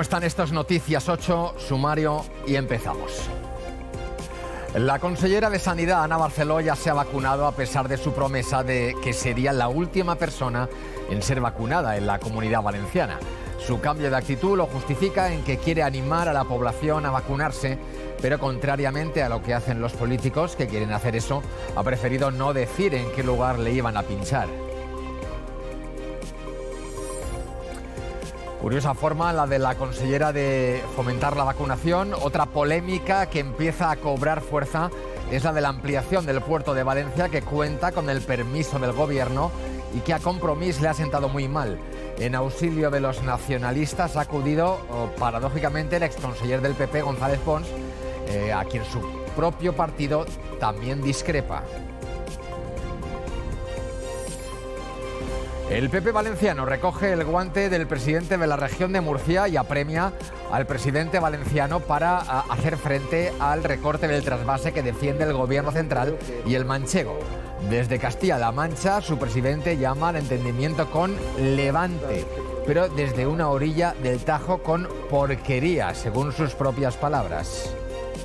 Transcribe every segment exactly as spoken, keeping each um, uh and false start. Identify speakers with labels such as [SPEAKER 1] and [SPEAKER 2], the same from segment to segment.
[SPEAKER 1] están estas noticias? ocho, sumario y empezamos. La consellera de Sanidad, Ana Barceló, ya se ha vacunado a pesar de su promesa de que sería la última persona en ser vacunada en la Comunidad Valenciana. Su cambio de actitud lo justifica en que quiere animar a la población a vacunarse, pero contrariamente a lo que hacen los políticos que quieren hacer eso, ha preferido no decir en qué lugar le iban a pinchar. Curiosa forma la de la consellera de fomentar la vacunación. Otra polémica que empieza a cobrar fuerza es la de la ampliación del puerto de Valencia, que cuenta con el permiso del gobierno y que a Compromís le ha sentado muy mal. En auxilio de los nacionalistas ha acudido, oh, paradójicamente, el exconseller del P P, González Pons, eh, a quien su propio partido también discrepa. El P P valenciano recoge el guante del presidente de la región de Murcia y apremia al presidente valenciano para a, hacer frente al recorte del trasvase que defiende el gobierno central y el manchego. Desde Castilla-La Mancha, su presidente llama al entendimiento con Levante, pero desde una orilla del Tajo con porquería, según sus propias palabras.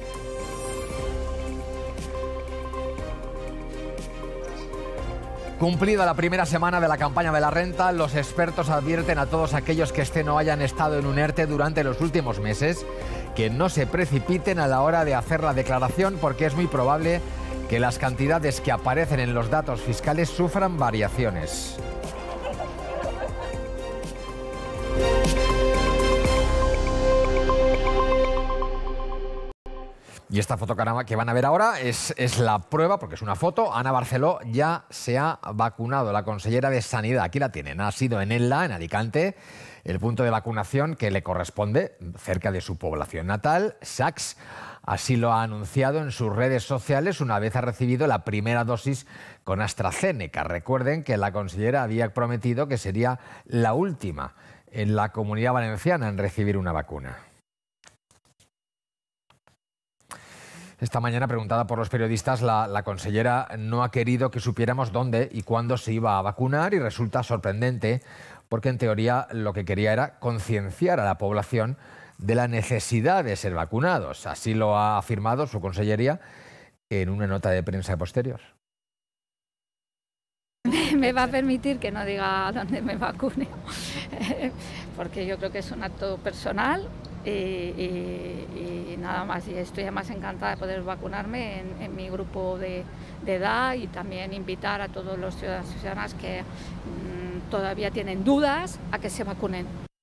[SPEAKER 1] Cumplida la primera semana de la campaña de la renta, los expertos advierten a todos aquellos que estén o hayan estado en un ERTE durante los últimos meses que no se precipiten a la hora de hacer la declaración, porque es muy probable que las cantidades que aparecen en los datos fiscales sufran variaciones. Y esta foto que van a ver ahora es, es la prueba, porque es una foto. Ana Barceló ya se ha vacunado, la consellera de Sanidad. Aquí la tienen, ha sido en Elda, en Alicante, el punto de vacunación que le corresponde cerca de su población natal, Sacs. Así lo ha anunciado en sus redes sociales una vez ha recibido la primera dosis con AstraZeneca. Recuerden que la consellera había prometido que sería la última en la Comunidad Valenciana en recibir una vacuna. Esta mañana, preguntada por los periodistas, la, la consellera no ha querido que supiéramos dónde y cuándo se iba a vacunar, y resulta sorprendente porque en teoría lo que quería era concienciar a la población de la necesidad de ser vacunados. Así lo ha afirmado su consellería en una nota de prensa posterior.
[SPEAKER 2] Me va a permitir que no diga dónde me vacune, porque yo creo que es un acto personal. Y, y, y nada más, y estoy además encantada de poder vacunarme en, en mi grupo de, de edad, y también invitar a todos los ciudadanos y ciudadanas que mmm, todavía tienen dudas a que se vacunen.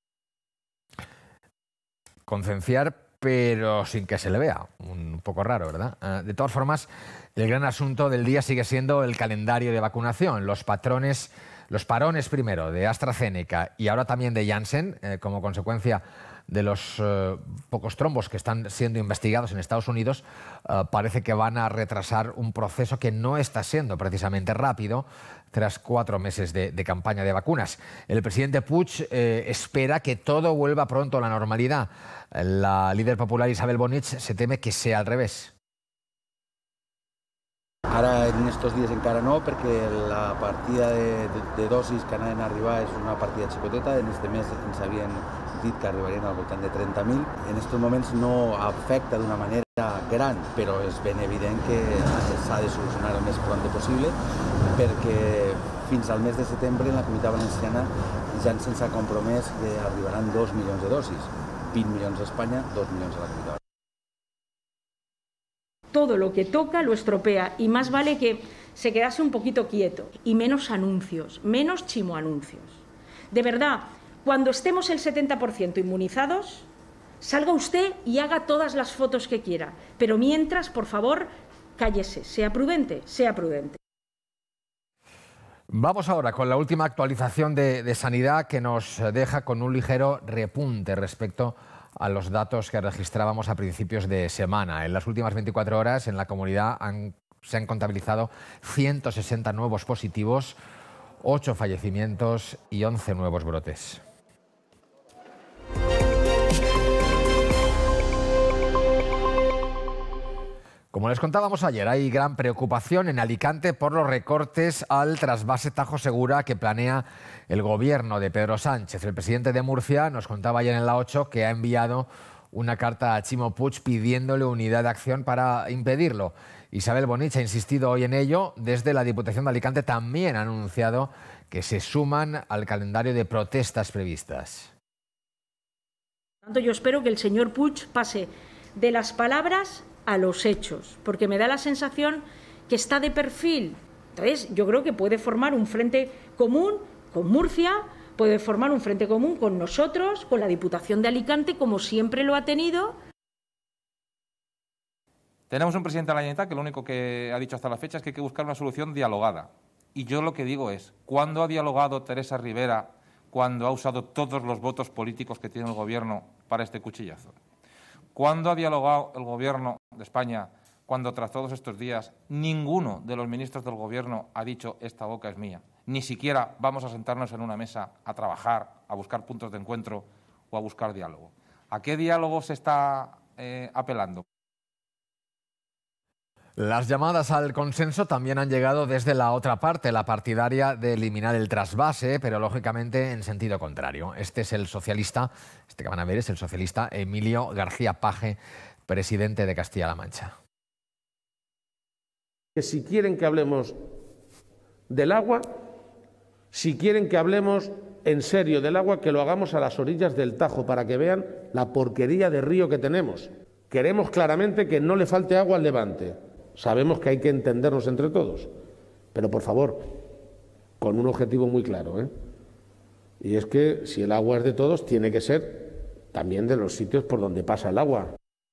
[SPEAKER 1] Concienciar, pero sin que se le vea. Un poco raro, ¿verdad? De todas formas, el gran asunto del día sigue siendo el calendario de vacunación. Los patrones, los parones primero de AstraZeneca y ahora también de Janssen, eh, como consecuencia de los eh, pocos trombos que están siendo investigados en Estados Unidos, eh, parece que van a retrasar un proceso que no está siendo precisamente rápido tras cuatro meses de, de campaña de vacunas. El presidente Puig eh, espera que todo vuelva pronto a la normalidad. La líder popular Isabel Bonich se teme que sea al revés.
[SPEAKER 3] Ara en estos dies encara no, perquè la partida de, de, de dosis que anaven a arribar és una partida xicoteta. En este mes ens havien dit que arribarien al voltant de trenta mil. En estos moments no afecta d'una manera gran, però és ben evident que s'ha de solucionar el més pront possible, perquè fins al mes de setembre en la Comunitat Valenciana Janssen s'ha compromès que arribaran dos milions de dosis. vint milions a Espanya, dos milions a la Comunitat Valenciana.
[SPEAKER 4] Todo lo que toca lo estropea, y más vale que se quedase un poquito quieto y menos anuncios, menos chimoanuncios. De verdad, cuando estemos el setenta por ciento inmunizados, salga usted y haga todas las fotos que quiera, pero mientras, por favor, cállese, sea prudente, sea prudente.
[SPEAKER 1] Vamos ahora con la última actualización de, de Sanidad, que nos deja con un ligero repunte respecto a los datos que registrábamos a principios de semana. En las últimas veinticuatro horas en la comunidad han, se han contabilizado ciento sesenta nuevos positivos, ocho fallecimientos y once nuevos brotes. Como les contábamos ayer, hay gran preocupación en Alicante por los recortes al trasvase Tajo Segura que planea el gobierno de Pedro Sánchez. El presidente de Murcia nos contaba ayer en la ocho que ha enviado una carta a Chimo Puig pidiéndole unidad de acción para impedirlo. Isabel Bonich ha insistido hoy en ello. Desde la Diputación de Alicante también ha anunciado que se suman al calendario de protestas previstas.
[SPEAKER 4] Yo espero que el señor Puig pase de las palabras a los hechos, porque me da la sensación que está de perfil. Entonces, yo creo que puede formar un frente común con Murcia, puede formar un frente común con nosotros, con la Diputación de Alicante, como siempre lo ha tenido.
[SPEAKER 5] Tenemos un presidente de la Generalitat que lo único que ha dicho hasta la fecha es que hay que buscar una solución dialogada. Y yo lo que digo es, ¿cuándo ha dialogado Teresa Rivera cuando ha usado todos los votos políticos que tiene el Gobierno para este cuchillazo? ¿Cuándo ha dialogado el Gobierno de España cuando tras todos estos días ninguno de los ministros del Gobierno ha dicho esta boca es mía? Ni siquiera vamos a sentarnos en una mesa a trabajar, a buscar puntos de encuentro o a buscar diálogo. ¿A qué diálogo se está eh, apelando?
[SPEAKER 1] Las llamadas al consenso también han llegado desde la otra parte, la partidaria de eliminar el trasvase, pero lógicamente en sentido contrario. Este es el socialista, este que van a ver es el socialista Emilio García Paje, presidente de Castilla-La Mancha.
[SPEAKER 6] Que si quieren que hablemos del agua, si quieren que hablemos en serio del agua, que lo hagamos a las orillas del Tajo para que vean la porquería de río que tenemos. Queremos claramente que no le falte agua al Levante. Sabemos que hay que entendernos entre todos, pero por favor, con un objetivo muy claro, ¿eh? Y es que si el agua es de todos, tiene que ser también de los sitios por donde pasa el agua.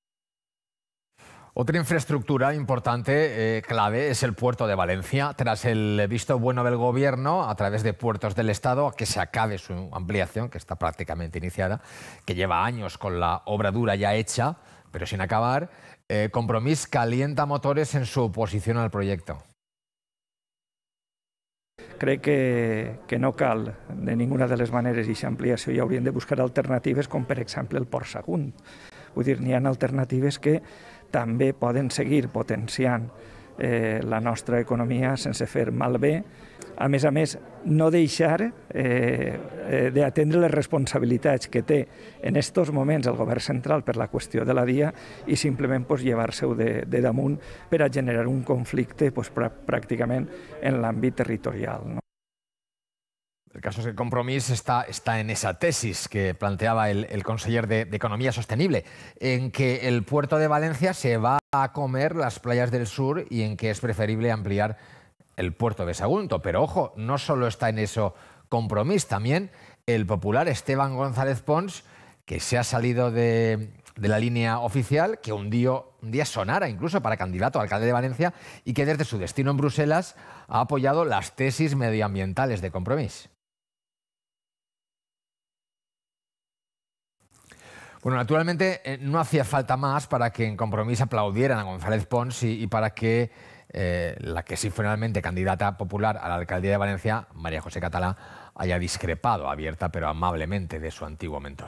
[SPEAKER 1] Otra infraestructura importante, eh, clave, es el puerto de Valencia. Tras el visto bueno del Gobierno, a través de Puertos del Estado, a que se acabe su ampliación, que está prácticamente iniciada, que lleva años con la obra dura ya hecha, pero sin acabar, eh, Compromís calienta motores en su oposició al proyecto.
[SPEAKER 7] Crec que, que no cal de ninguna de les maneres aquesta ampliació i hauríem de buscar alternatives com per exemple el Port Sagunt. Vull dir, n'hi ha alternatives que també poden seguir potenciant eh, la nostra economia sense fer malbé. A més a més, no deixar eh, eh, d'atendre les responsabilitats que té en aquests moments el govern central per la qüestió de la dia i simplement pues, llevar-se-ho de, de damunt per a generar un conflicte pues, pràcticament en l'àmbit territorial, no?
[SPEAKER 1] El caso es que Compromís está, está en esa tesis que planteaba el, el conseller de, de Economía Sostenible, en que el puerto de Valencia se va a comer las playas del sur y en que es preferible ampliar el puerto de Sagunto. Pero ojo, no solo está en eso Compromís, también el popular Esteban González Pons, que se ha salido de, de la línea oficial, que un día, un día sonara incluso para candidato a alcalde de Valencia y que desde su destino en Bruselas ha apoyado las tesis medioambientales de Compromís. Bueno, naturalmente eh, no hacía falta más para que en Compromís aplaudieran a González Pons y, y para que eh, la que sí finalmente candidata popular a la alcaldía de Valencia, María José Catalá, haya discrepado abierta pero amablemente de su antiguo mentor.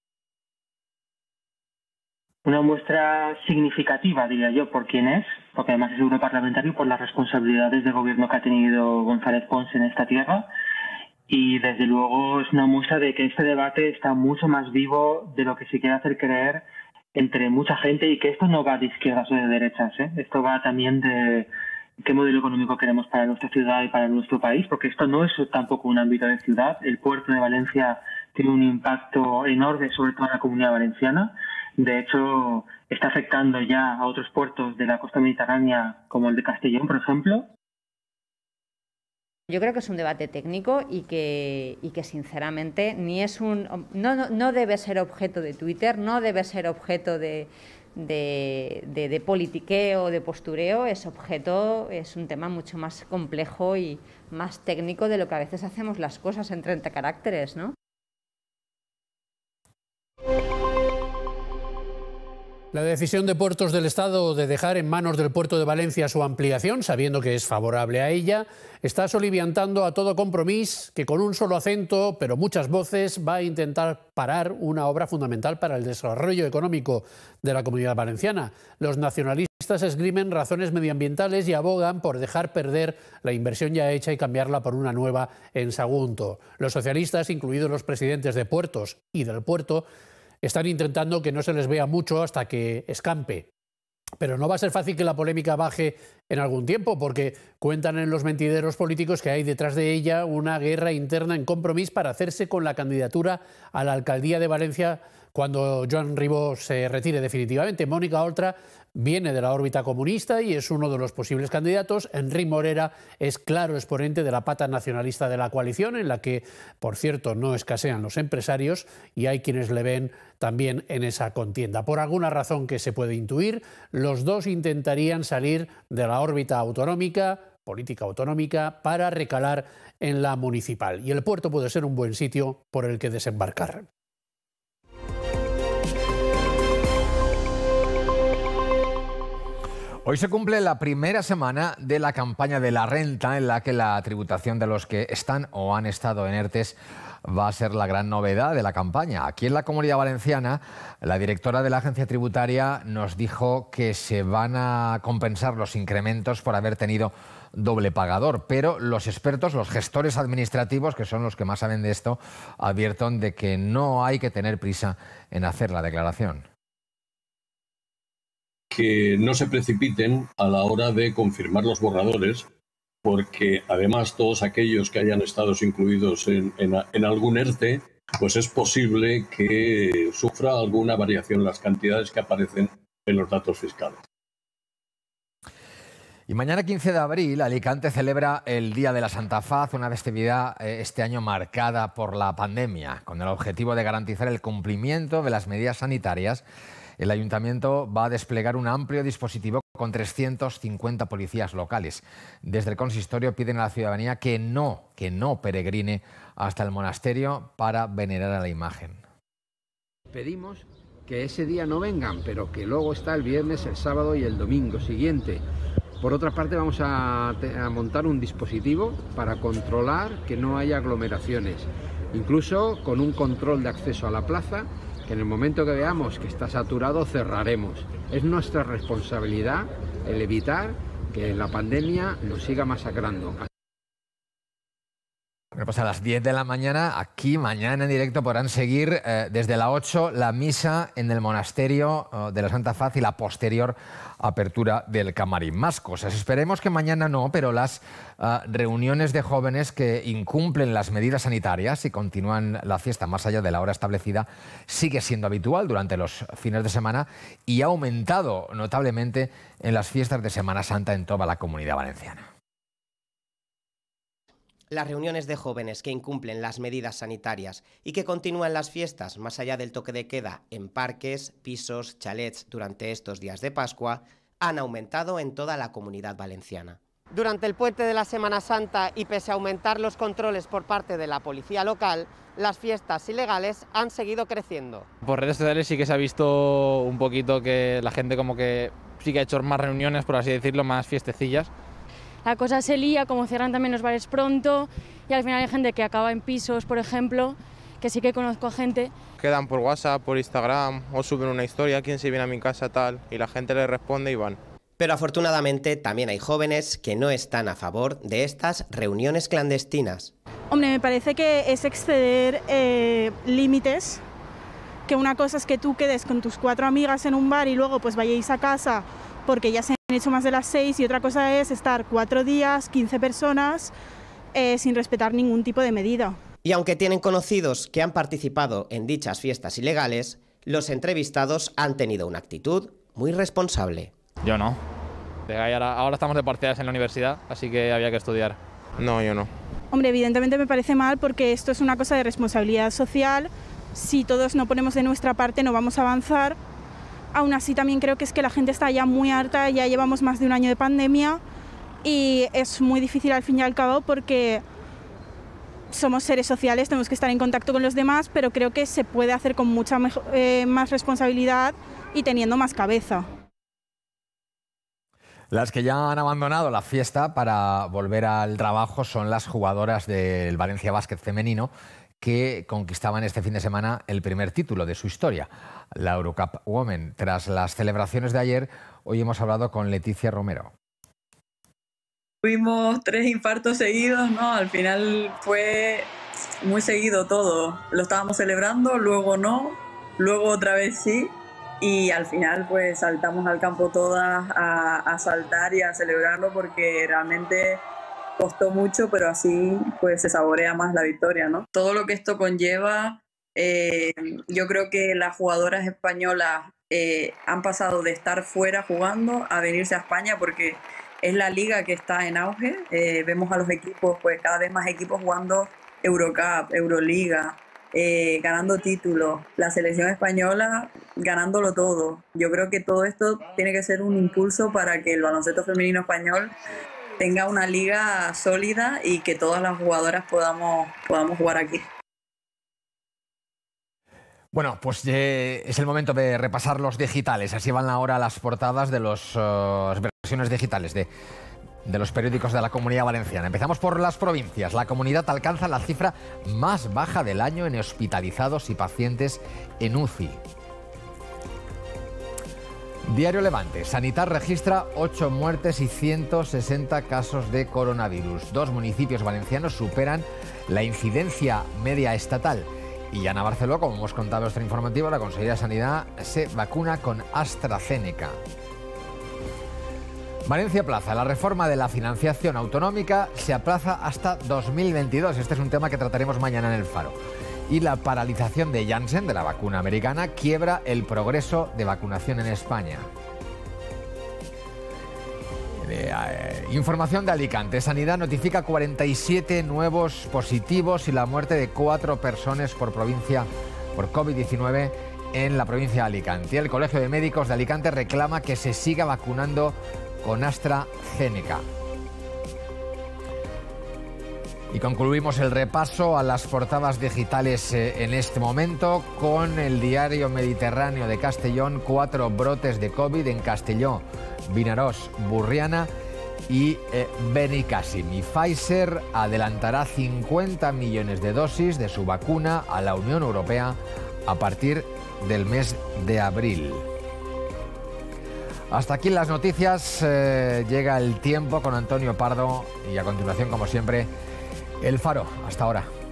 [SPEAKER 8] Una muestra significativa, diría yo, por quién es, porque además es europarlamentario, por las responsabilidades de gobierno que ha tenido González Pons en esta tierra. Y desde luego es una muestra de que este debate está mucho más vivo de lo que se quiere hacer creer entre mucha gente y que esto no va de izquierdas o de derechas, ¿eh? Esto va también de qué modelo económico queremos para nuestra ciudad y para nuestro país, porque esto no es tampoco un ámbito de ciudad. El puerto de Valencia tiene un impacto enorme sobre toda la comunidad valenciana. De hecho, está afectando ya a otros puertos de la costa mediterránea como el de Castellón, por ejemplo.
[SPEAKER 9] Yo creo que es un debate técnico y que, y que sinceramente ni es un, no, no, no debe ser objeto de Twitter, no debe ser objeto de, de, de, de politiqueo, de postureo, es objeto, es un tema mucho más complejo y más técnico de lo que a veces hacemos las cosas en treinta caracteres, ¿no?
[SPEAKER 10] La decisión de Puertos del Estado de dejar en manos del puerto de Valencia su ampliación, sabiendo que es favorable a ella, está soliviantando a todo Compromís que con un solo acento, pero muchas voces, va a intentar parar una obra fundamental para el desarrollo económico de la Comunidad Valenciana. Los nacionalistas socialistas esgrimen razones medioambientales y abogan por dejar perder la inversión ya hecha y cambiarla por una nueva en Sagunto. Los socialistas, incluidos los presidentes de Puertos y del Puerto, están intentando que no se les vea mucho hasta que escampe. Pero no va a ser fácil que la polémica baje en algún tiempo, porque cuentan en los mentideros políticos que hay detrás de ella una guerra interna en Compromís para hacerse con la candidatura a la alcaldía de Valencia cuando Joan Ribó se retire definitivamente. Mónica Oltra viene de la órbita comunista y es uno de los posibles candidatos. Enric Morera es claro exponente de la pata nacionalista de la coalición, en la que, por cierto, no escasean los empresarios y hay quienes le ven también en esa contienda. Por alguna razón que se puede intuir, los dos intentarían salir de la órbita autonómica, política autonómica, para recalar en la municipal. Y el puerto puede ser un buen sitio por el que desembarcar.
[SPEAKER 1] Hoy se cumple la primera semana de la campaña de la renta, en la que la tributación de los que están o han estado en ERTES va a ser la gran novedad de la campaña. Aquí en la Comunidad Valenciana, la directora de la agencia tributaria nos dijo que se van a compensar los incrementos por haber tenido doble pagador, pero los expertos, los gestores administrativos, que son los que más saben de esto, advierten de que no hay que tener prisa en hacer la declaración.
[SPEAKER 11] Que no se precipiten a la hora de confirmar los borradores, porque además todos aquellos que hayan estado incluidos en, en, en algún ERTE, pues es posible que sufra alguna variación en las cantidades que aparecen en los datos fiscales.
[SPEAKER 1] Y mañana quince de abril, Alicante celebra el Día de la Santa Faz, una festividad este año marcada por la pandemia, con el objetivo de garantizar el cumplimiento de las medidas sanitarias. El Ayuntamiento va a desplegar un amplio dispositivo con trescientos cincuenta policías locales. Desde el consistorio piden a la ciudadanía que no, que no peregrine hasta el monasterio para venerar a la imagen.
[SPEAKER 12] Pedimos que ese día no vengan, pero que luego está el viernes, el sábado y el domingo siguiente. Por otra parte, vamos a, a montar un dispositivo para controlar que no haya aglomeraciones, incluso con un control de acceso a la plaza, que en el momento que veamos que está saturado cerraremos. Es nuestra responsabilidad el evitar que la pandemia nos siga masacrando.
[SPEAKER 1] Bueno, pues a las diez de la mañana, aquí mañana en directo podrán seguir eh, desde las ocho la misa en el monasterio eh, de la Santa Faz y la posterior apertura del camarín. Más cosas. Esperemos que mañana no, pero las eh, reuniones de jóvenes que incumplen las medidas sanitarias y continúan la fiesta más allá de la hora establecida sigue siendo habitual durante los fines de semana y ha aumentado notablemente en las fiestas de Semana Santa en toda la Comunidad Valenciana.
[SPEAKER 13] Las reuniones de jóvenes que incumplen las medidas sanitarias y que continúan las fiestas más allá del toque de queda en parques, pisos, chalets durante estos días de Pascua han aumentado en toda la Comunidad Valenciana. Durante el puente de la Semana Santa y pese a aumentar los controles por parte de la policía local, las fiestas ilegales han seguido creciendo.
[SPEAKER 14] Por redes sociales sí que se ha visto un poquito que la gente como que sí que ha hecho más reuniones, por así decirlo, más fiestecillas.
[SPEAKER 15] La cosa se lía, como cierran también los bares pronto y al final hay gente que acaba en pisos, por ejemplo, que sí que conozco a gente.
[SPEAKER 16] Quedan por WhatsApp, por Instagram o suben una historia, quién se viene a mi casa tal, y la gente le responde y van.
[SPEAKER 13] Pero afortunadamente también hay jóvenes que no están a favor de estas reuniones clandestinas.
[SPEAKER 17] Hombre, me parece que es exceder eh, límites, que una cosa es que tú quedes con tus cuatro amigas en un bar y luego pues vayáis a casa porque ya se han hecho más de las seis, y otra cosa es estar cuatro días, quince personas, eh, sin respetar ningún tipo de medida.
[SPEAKER 13] Y aunque tienen conocidos que han participado en dichas fiestas ilegales, los entrevistados han tenido una actitud muy responsable.
[SPEAKER 14] Yo no. Ahora, ahora estamos de parciales en la universidad, así que había que estudiar.
[SPEAKER 16] No, yo no.
[SPEAKER 17] Hombre, evidentemente me parece mal porque esto es una cosa de responsabilidad social. Si todos no ponemos de nuestra parte no vamos a avanzar. Aún así también creo que es que la gente está ya muy harta, ya llevamos más de un año de pandemia y es muy difícil al fin y al cabo porque somos seres sociales, tenemos que estar en contacto con los demás, pero creo que se puede hacer con mucha mejor, eh, más responsabilidad y teniendo más cabeza.
[SPEAKER 1] Las que ya han abandonado la fiesta para volver al trabajo son las jugadoras del Valencia Básquet femenino, que conquistaban este fin de semana el primer título de su historia, la Eurocup Women. Tras las celebraciones de ayer, hoy hemos hablado con Leticia Romero.
[SPEAKER 18] Tuvimos tres infartos seguidos, ¿no? Al final fue muy seguido todo. Lo estábamos celebrando, luego no, luego otra vez sí. Y al final pues saltamos al campo todas a, a saltar y a celebrarlo porque realmente costó mucho, pero así pues se saborea más la victoria, ¿no? Todo lo que esto conlleva, eh, yo creo que las jugadoras españolas eh, han pasado de estar fuera jugando a venirse a España porque es la liga que está en auge. Eh, vemos a los equipos, pues cada vez más equipos jugando Eurocup, Euroliga, eh, ganando títulos, la selección española ganándolo todo. Yo creo que todo esto tiene que ser un impulso para que el baloncesto femenino español tenga una liga sólida y que todas las jugadoras podamos, podamos jugar aquí.
[SPEAKER 1] Bueno, pues eh, es el momento de repasar los digitales. Así van ahora las portadas de los, uh, las versiones digitales de, de los periódicos de la Comunidad Valenciana. Empezamos por las provincias. La comunidad alcanza la cifra más baja del año en hospitalizados y pacientes en U C I. Diario Levante. Sanitar registra ocho muertes y ciento sesenta casos de coronavirus. Dos municipios valencianos superan la incidencia media estatal. Y Ana Barceló, como hemos contado en nuestro informativo, la consejera de Sanidad se vacuna con AstraZeneca. Valencia Plaza. La reforma de la financiación autonómica se aplaza hasta dos mil veintidós. Este es un tema que trataremos mañana en El Faro. Y la paralización de Janssen, de la vacuna americana, quiebra el progreso de vacunación en España. Eh, eh, información de Alicante. Sanidad notifica cuarenta y siete nuevos positivos y la muerte de cuatro personas por provincia por COVID diecinueve en la provincia de Alicante. El Colegio de Médicos de Alicante reclama que se siga vacunando con AstraZeneca. Y concluimos el repaso a las portadas digitales eh, en este momento con el diario Mediterráneo de Castellón. Cuatro brotes de COVID en Castelló, Vinaròs, Burriana y eh, Benicàssim. Y Pfizer adelantará cincuenta millones de dosis de su vacuna a la Unión Europea a partir del mes de abril. Hasta aquí las noticias. Eh, llega el tiempo con Antonio Pardo y a continuación, como siempre, El Faro. Hasta ahora.